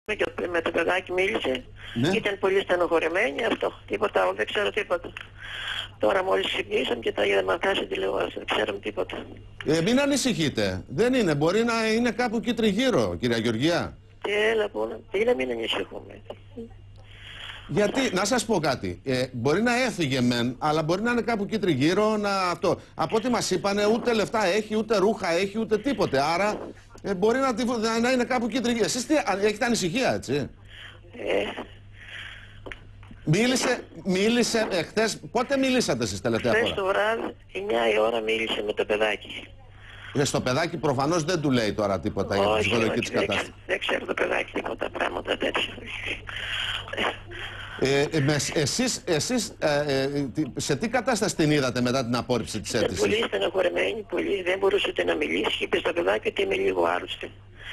Και με το παιδάκι μίλησε, Ναι. ήταν πολύ στενοχωρεμένη, αυτό, τίποτα άλλο, δεν ξέρω τίποτα. Τώρα μόλις ξυπνήσαμε και τα είδαμε αυτά στην τηλεόραση, δεν ξέρουμε τίποτα. Μην ανησυχείτε. Δεν είναι. Μπορεί να είναι κάπου εκεί τριγύρω, κυρία Γεωργία. Τι έλα που τι να μην ανησυχούμε. Γιατί, να σας πω κάτι, μπορεί να έφυγε μεν, αλλά μπορεί να είναι κάπου εκεί τριγύρω να αυτό. Από ό,τι μας είπανε, ούτε λεφτά έχει, ούτε ρούχα έχει, ούτε τίποτε. Άρα μπορεί να είναι κάπου εκεί τριγύρω. Εσείς έχετε ανησυχία, έτσι. Μίλησε χθες, πότε μιλήσατε εσείς τελευταία Χθες φορά? το βράδυ, 9 η ώρα μίλησε με το παιδάκι. Στο παιδάκι προφανώς δεν του λέει τώρα τίποτα για τη ψυχολογική της κατάσταση. Δεν ξέρω το παιδάκι τίποτα πράγματα τέτοια. Εσείς σε τι κατάσταση την είδατε μετά την απόρριψη της Ήταν αίτησης? πολύ στενοχωρεμένη, πολύ, δεν μπορούσε ούτε να μιλήσει, είπε στο παιδάκι ότι είμαι λίγο άρρωστη.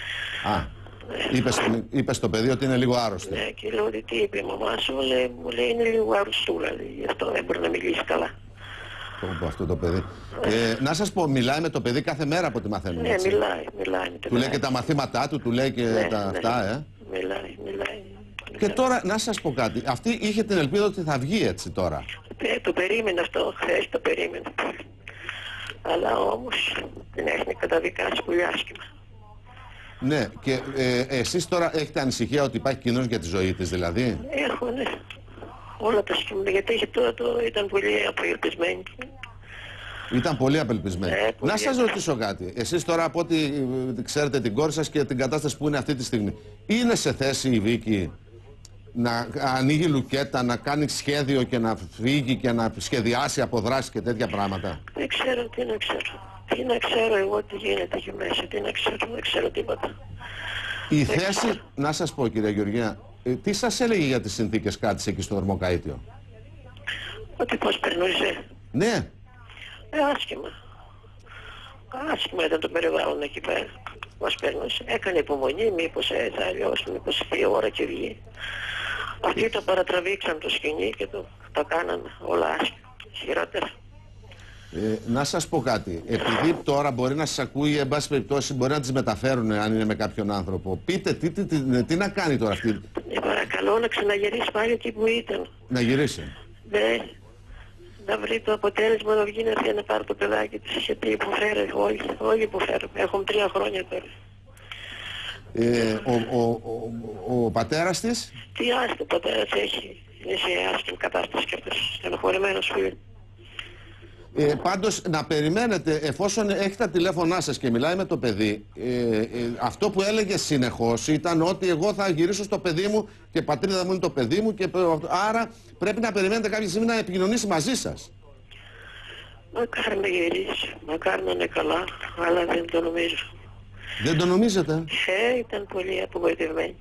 Είπε στο παιδί ότι είναι λίγο άρρωστη. Ναι, και λέω ότι τι είπε η μαμά σου, μου λέει είναι λίγο αρρωστούλα, γι' αυτό δεν μπορεί να μιλήσει καλά. Από αυτό το παιδί. Να σας πω, μιλάει με το παιδί κάθε μέρα από ό,τι μαθαίνουμε. Ναι, έτσι. μιλάει με το Του λέει και τα μαθήματά του, του λέει και αυτά, Μιλάει. Και τώρα, να σας πω κάτι, αυτή είχε την ελπίδα ότι θα βγει έτσι τώρα. Το περίμενε αυτό, χθες το περίμενε. Αλλά όμως την έχει καταδικάσει πολύ άσχημα. Ναι, και εσείς τώρα έχετε ανησυχία ότι υπάρχει κίνδυνος για τη ζωή της, δηλαδή? Έχω, ναι. Όλα τα σχήματα, γιατί ήταν πολύ απελπισμένη. Ήταν πολύ απελπισμένη. Πολύ. Να σας ρωτήσω κάτι. Εσείς τώρα από ό,τι ξέρετε την κόρη σας και την κατάσταση που είναι αυτή τη στιγμή, είναι σε θέση η Βίκη να ανοίγει λουκέτα, να κάνει σχέδιο και να φύγει και να σχεδιάσει αποδράσεις και τέτοια πράγματα? Δεν ξέρω τι να ξέρω. Τι να ξέρω εγώ τι γίνεται εκεί μέσα, τι να ξέρω, δεν ξέρω τίποτα. Η θέση, να σας πω κυρία Γεωργία, τι σας έλεγε για τις συνθήκες κράτησης εκεί στο Δρομοκαΐτιο? Ότι πώς περνούσε. Ναι. Άσχημα. Άσχημα ήταν το περιβάλλον εκεί πέρα. Πώς περνούσε. Έκανε υπομονή, μήπως θα αλλιώς, μήπως 2 ώρα και βγει. Αυτοί το παρατραβήξαν το σκηνή και το κάνανε όλα άσχημα. Χειρότερα. Να σας πω κάτι. Επειδή τώρα μπορεί να σας ακούει, εν πάση περιπτώσει, μπορεί να τις μεταφέρουν αν είναι με κάποιον άνθρωπο. Πείτε, τι να κάνει τώρα αυτή? Παρακαλώ να ξαναγυρίσει πάλι εκεί που ήταν. Να γυρίσει. Ναι. Να βρει το αποτέλεσμα να βγει να πάρει το παιδάκι της. Γιατί υποφέρει, όλοι υποφέρουν. Έχουμε 3 χρόνια τώρα. Ο πατέρας της? Τι άστο, ο πατέρας έχει. Είναι σε άσχημη κατάσταση και αυτός. Στενοχωρημένος φίλος. Πάντως να περιμένετε, εφόσον έχει τα τηλέφωνά σας και μιλάει με το παιδί, αυτό που έλεγε συνεχώς ήταν ότι εγώ θα γυρίσω στο παιδί μου και πατρίδα μου είναι το παιδί μου, και άρα πρέπει να περιμένετε κάποια στιγμή να επικοινωνήσει μαζί σας. Μακάρι να γυρίσει, μακάρι να είναι καλά, αλλά δεν το νομίζω. Δεν το νομίζετε? Ήταν πολύ απογοητευμένη.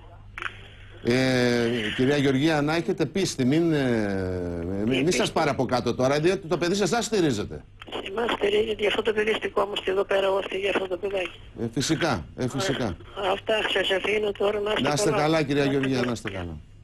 Κυρία Γεωργία, να έχετε πίστη, μην σας πάρει από κάτω τώρα, διότι το παιδί σε εσάς στηρίζεται. Εμάς στηρίζεται, γι' αυτό το παιδί στεκόμαστε εδώ πέρα, ώστε για αυτό το παιδάκι. Φυσικά, φυσικά. Αυτά σας αφήνω τώρα, να είστε καλά. Να είστε καλά κυρία Γεωργία, να είστε καλά.